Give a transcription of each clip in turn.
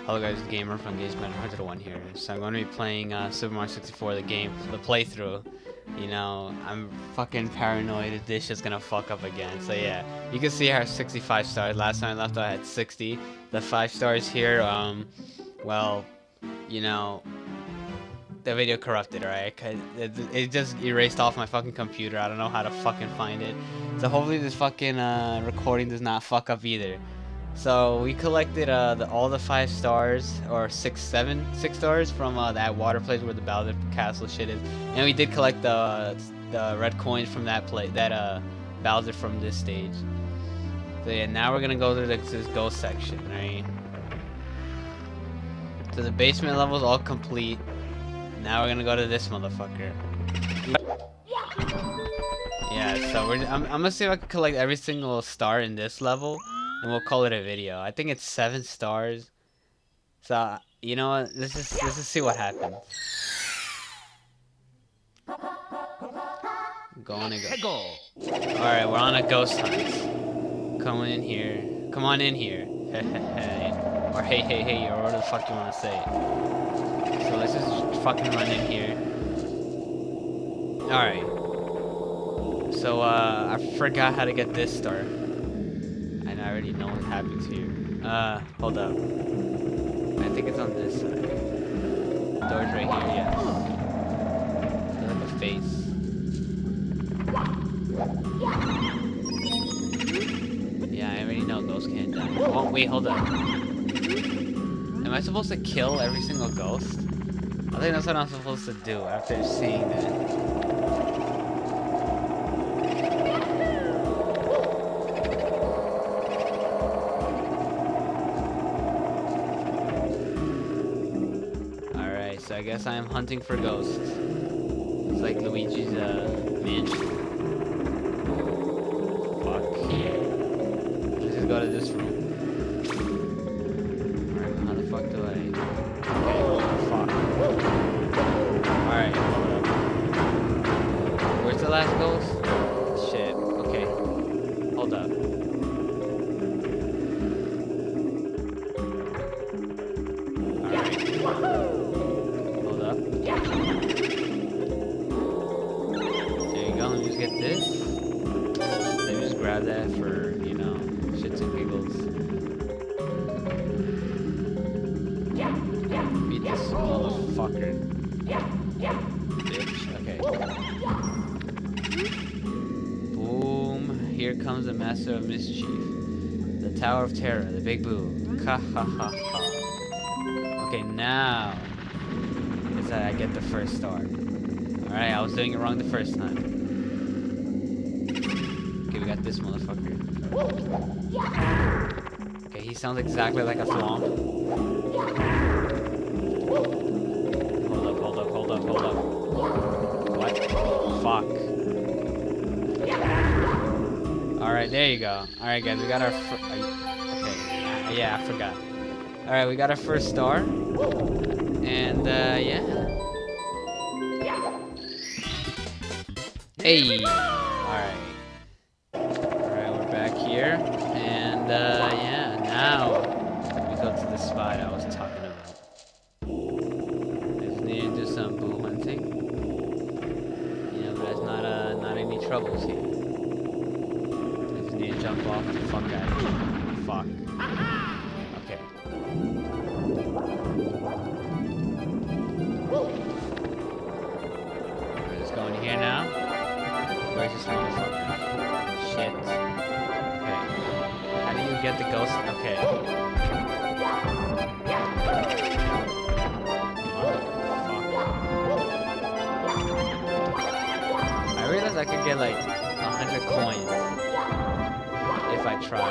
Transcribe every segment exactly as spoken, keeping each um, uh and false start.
Hello guys, Gamer from GameSman one hundred one here. So I'm going to be playing uh, Super Mario sixty-four, the game, the playthrough. You know, I'm fucking paranoid that this is gonna fuck up again. So yeah, you can see I have sixty-five stars. Last time I left I had sixty. The five stars here, um, well, you know, the video corrupted, right? Cause it, it just erased off my fucking computer. I don't know how to fucking find it. So hopefully this fucking uh, recording does not fuck up either. So we collected uh, the, all the five stars, or six, seven, six stars from uh, that water place where the Bowser Castle shit is, and we did collect the the red coins from that place, that uh Bowser from this stage. So yeah, now we're gonna go through this, this ghost section, right? So the basement level is all complete. Now we're gonna go to this motherfucker. Yeah, so we're I'm, I'm gonna see if I can collect every single star in this level. And we'll call it a video. I think it's seven stars. So you know what? Let's just let's just see what happens. Go on and go. All right, we're on a ghost hunt. Come in here. Come on in here. Or hey hey hey, or whatever the fuck you wanna say. So let's just fucking run in here. All right. So uh, I forgot how to get this star. I already know what happens here. Uh, hold up. I think it's on this side. Door's right here, yes. There's like a face. Yeah, I already know ghosts can't die. Oh, wait, hold up. Am I supposed to kill every single ghost? I think that's what I'm supposed to do after seeing that. So I guess I am hunting for ghosts. It's like Luigi's uh, mansion. Fuck. Let's just go to this room. Alright, how the fuck do I... Okay, fuck. Alright, hold up. Where's the last ghost? Shit, okay. Hold up. Get this. Let me just grab that for, you know, shits and giggles. Beat this motherfucker. Bitch. Okay. Boom. Here comes the master of mischief. The Tower of Terror, the Big Boo. Ha ha ha ha. Okay, now is that I get the first star. Alright, I was doing it wrong the first time. We got this motherfucker. Okay, he sounds exactly like a Thwomp. Hold up, hold up, hold up, hold up. What? Fuck. Alright, there you go. Alright guys, we got our fir- okay, uh, yeah, I forgot. Alright, we got our first star. And, uh, yeah. Hey! Alright. Here, and uh, yeah, now we go to the spot I was talking about. I just need to do some boo hunting, you know, but there's not uh, not any troubles here. I just need to jump off the fuck out of here. Fuck. Okay. We're just going here now. Where's this motherfucker? Shit. Get the ghost. Okay. I realized I could get like a hundred coins if I try.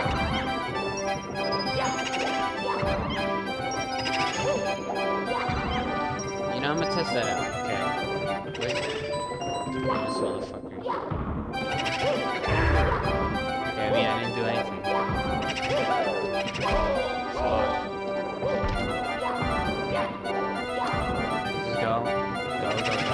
You know, I'm gonna test that out. Okay. Wait. This motherfucker. Okay, I mean, I didn't do anything. Fuck. Just go. Go, go, go.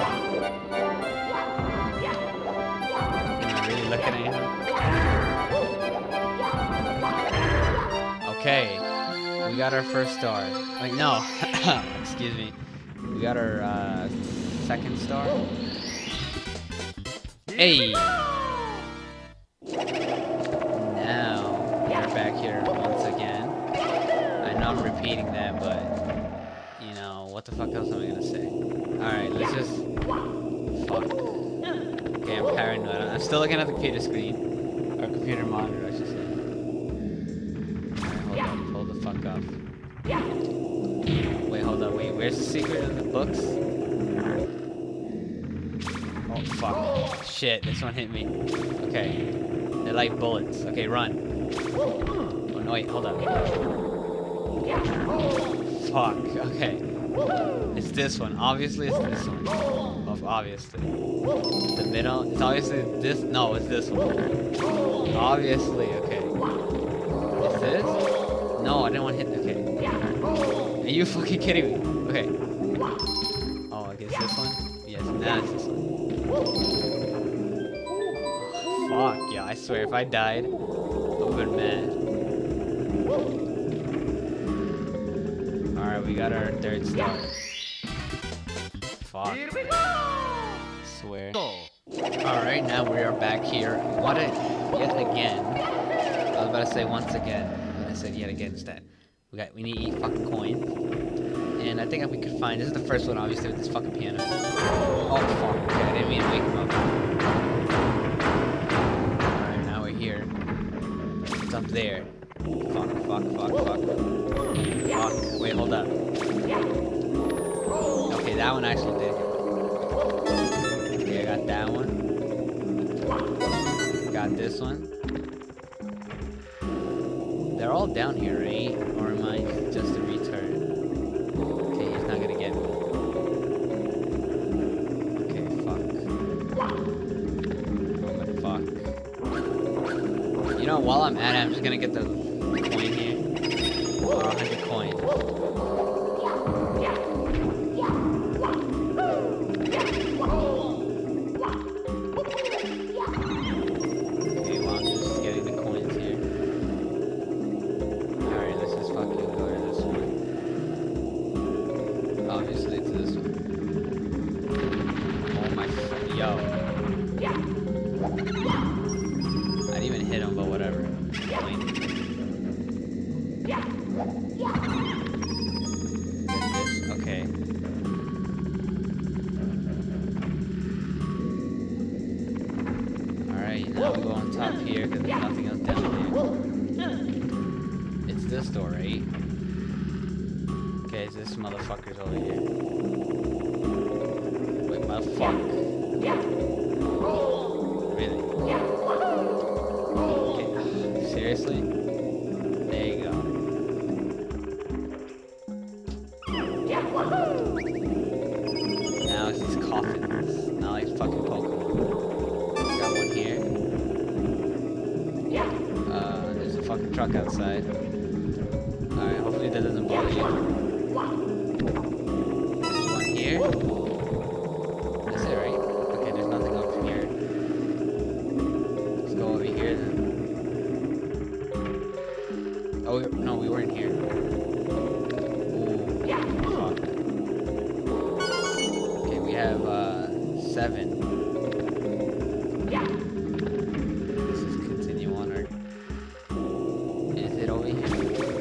Am I really looking at him? Okay. We got our first star. Wait, no. Excuse me. We got our uh, second star. Hey! Now, we're back here once again. I know I'm repeating that, but, you know, what the fuck else am I gonna say? Alright, let's just... Fuck. Okay, I'm paranoid. I'm still looking at the computer screen. Or computer monitor, I should say. Alright, hold up. Hold the fuck up. Wait, hold up. Wait, where's the secret in the books? Oh, fuck. Shit, this one hit me. Okay. They're like bullets. Okay, run. Oh, no, wait, hold up. Fuck, okay. It's this one. Obviously, it's this one. Oh, obviously. The middle. It's obviously this. No, it's this one. Obviously, okay. It's this? No, I didn't want to hit. Okay. Are you fucking kidding me? Okay. Oh, I guess this one? Yes, now it's this one. Fuck, yeah, I swear, if I died, I would've been mad. Alright, we got our third star. Fuck. Here we go! Swear. Alright, now we are back here. What it yet again. I was about to say once again, and I said yet again instead. We got we need to eat fucking coins. And I think we could find this is the first one obviously with this fucking piano. Oh fuck, okay, I didn't mean to wake him up. Alright, now we're here. It's up there. Fuck, fuck, fuck, fuck. Fuck. Wait, hold up. Okay, that one actually did. Okay, I got that one. Got this one. They're all down here, right? Or am I just a retard? Okay, he's not gonna get me. Okay, fuck. Oh, fuck. You know, while I'm at it, I'm just gonna get the coin here. Or one hundred coins. Okay, well, I'm just getting the coins here. Alright, let's just fucking go to this one. Obviously, it's this one. Oh my fuck. Yo. I didn't even hit him, but whatever. Okay. Alright, now we go on top here because there's nothing else down there. It's this door, right? Okay, it's this motherfucker's over here. Wait, motherfucker. Really? Okay, seriously? There you go. Now it's these coffins. Not like fucking Pokemon. Got one here. Uh, there's a fucking truck outside. Alright, hopefully that doesn't bother you. There's one here. That's it, right? Okay, there's nothing up here. Let's go over here then. Oh, no, we weren't here. Have uh, seven. Let's just continue on our. Is it over here?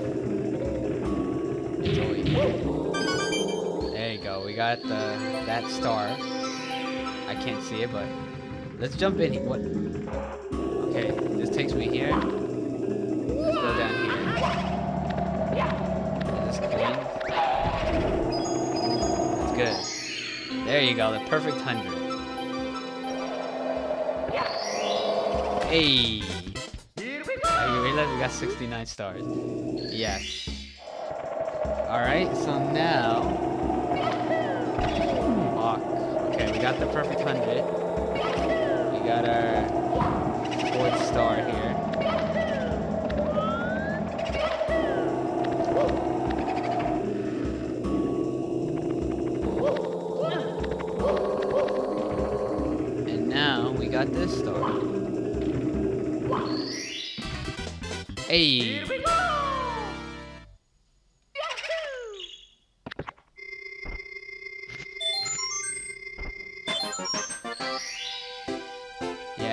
It's over here. There you go. We got the that star. I can't see it, but let's jump in. What? Okay, this takes me here. Let's go down here. Is this coin? That's good. There you go, the perfect hundred. Hey! Here we go! Oh, you realize we got sixty-nine stars? Yes. Alright, so now... Fuck. Okay, we got the perfect hundred. We got our fourth star here. Got this star. Hey.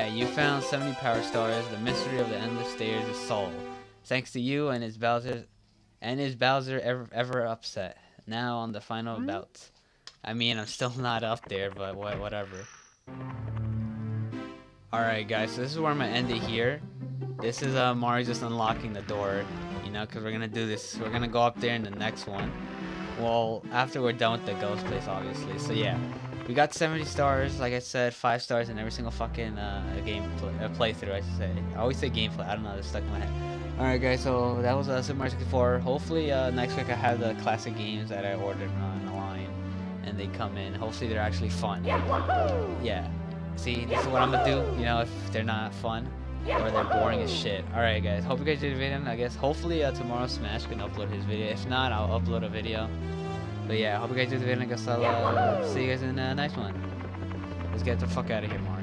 you found seventy power stars. The mystery of the endless stairs is solved. Thanks to you and his Bowser, and is Bowser ever ever upset? Now on the final bout. I mean, I'm still not up there, but what, whatever. Alright guys, so this is where I'm gonna end it here. This is uh, Mario just unlocking the door, you know, because we're gonna do this. We're gonna go up there in the next one. Well, after we're done with the ghost place, obviously. So yeah, we got seventy stars, like I said, five stars in every single fucking uh, game play, uh, playthrough, I should say. I always say gameplay, I don't know, it's stuck in my head. Alright guys, so that was uh, Super Mario sixty-four. Hopefully uh, next week I have the classic games that I ordered on the line, and they come in. Hopefully they're actually fun. Yeah. See, this is what I'm gonna do, you know, if they're not fun or they're boring as shit. Alright guys, hope you guys did the video. I guess hopefully uh, tomorrow Smash can upload his video. If not, I'll upload a video. But yeah, I hope you guys did the video. I guess I'll uh, see you guys in the next one. Let's get the fuck out of here, Mario.